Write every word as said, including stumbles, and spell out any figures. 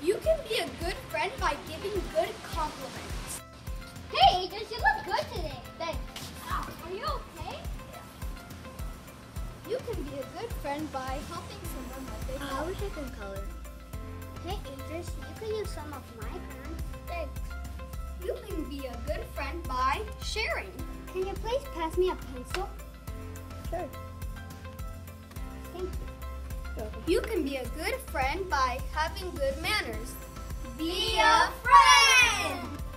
You can be a good friend by giving good compliments. Hey, Adrius, you look good today. Thanks. Are you okay? Yeah. You can be a good friend by helping someone when they fall. I wish I could color. Hey, Adrius, you could use some of my crayons. Thanks. You can be a good friend by sharing. Can you please pass me a pencil? Sure. Thank you. You can be a good friend by having good manners. Be a friend!